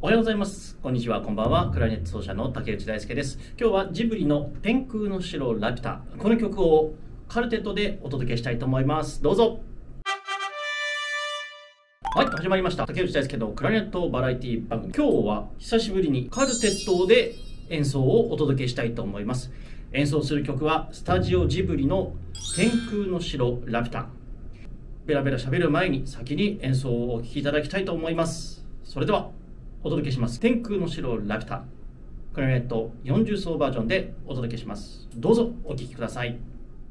おはようございます。こんにちは、こんばんは。クラリネット奏者の竹内大輔です。今日はジブリの天空の城ラピュタ。この曲をカルテットでお届けしたいと思います。どうぞ。はい、始まりました。竹内大輔のクラリネットバラエティ番組。今日は久しぶりにカルテットで演奏をお届けしたいと思います。演奏する曲はスタジオジブリの天空の城ラピュタ。ベラベラ喋る前に先に演奏をお聴きいただきたいと思います。それではお届けします。天空の城ラピュタ。クラリネット40奏バージョンでお届けします。どうぞお聴きください。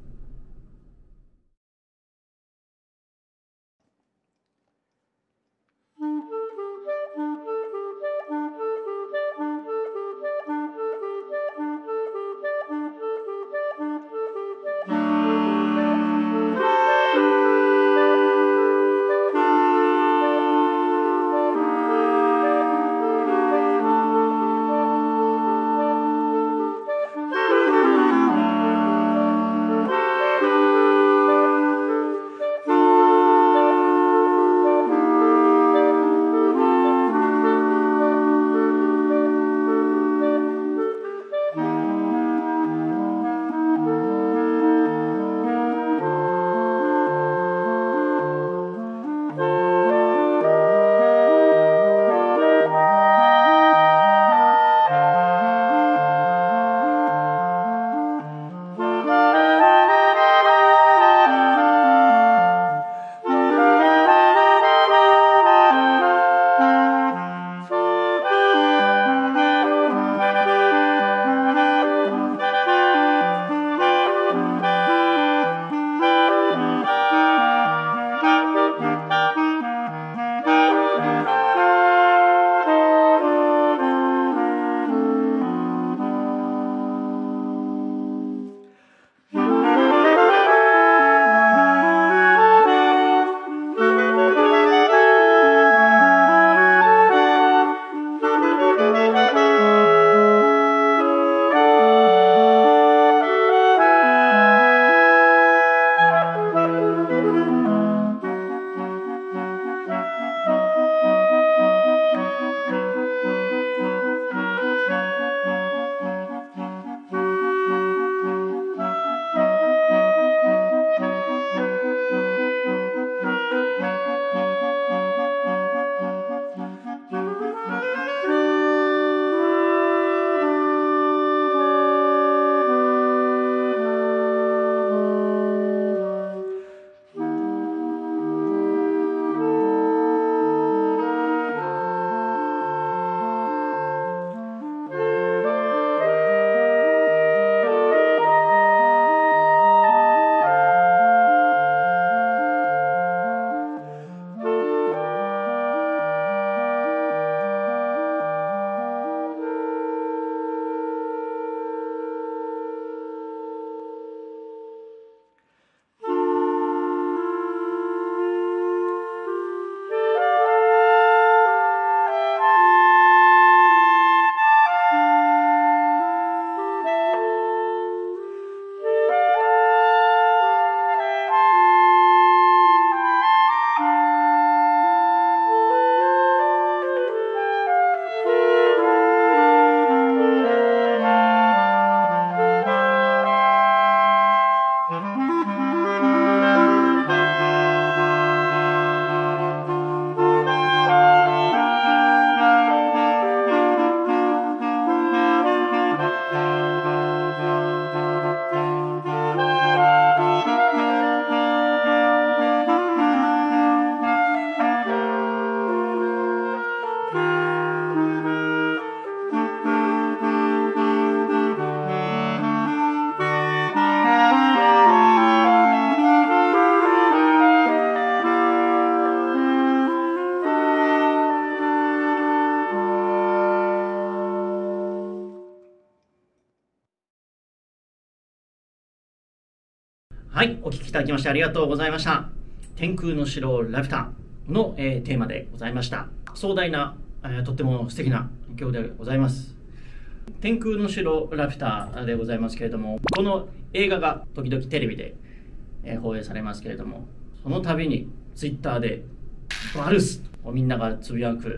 はい、お聴きいただきましてありがとうございました。天空の城ラピュタの、テーマでございました。壮大な、とっても素敵な曲でございます。天空の城ラピュタでございますけれども、この映画が時々テレビで、放映されますけれども、その度にツイッターでバルスとみんながつぶやく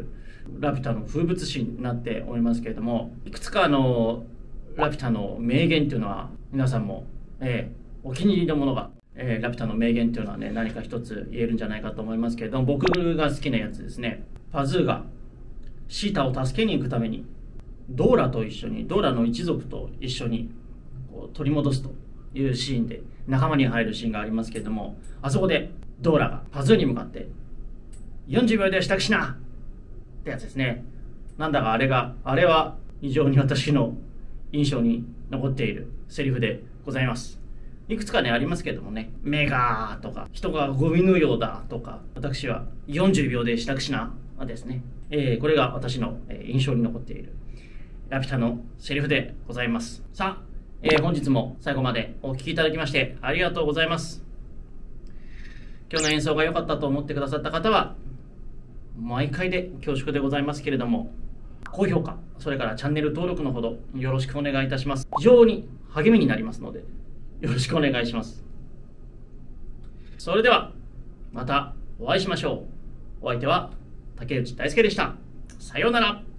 ラピュタの風物詩になっておりますけれども、いくつかラピュタの名言というのは皆さんも、お気に入りのものが、ラピュタの名言というのはね、何か一つ言えるんじゃないかと思いますけれども、僕が好きなやつですね。パズーがシータを助けに行くためにドーラと一緒に、ドーラの一族と一緒にこう取り戻すというシーンで仲間に入るシーンがありますけれども、あそこでドーラがパズーに向かって40秒で支度しなってやつですね。なんだかあれは非常に私の印象に残っているセリフでございます。いくつかねありますけれどもね、目がとか人がゴミのようだとか、私は40秒で支度しなですね、これが私の印象に残っているラピュタのセリフでございます。さあ、本日も最後までお聴きいただきましてありがとうございます。今日の演奏が良かったと思ってくださった方は毎回で恐縮でございますけれども、高評価、それからチャンネル登録のほどよろしくお願いいたします。非常に励みになりますのでよろしくお願いします。それではまたお会いしましょう。お相手は竹内大輔でした。さようなら。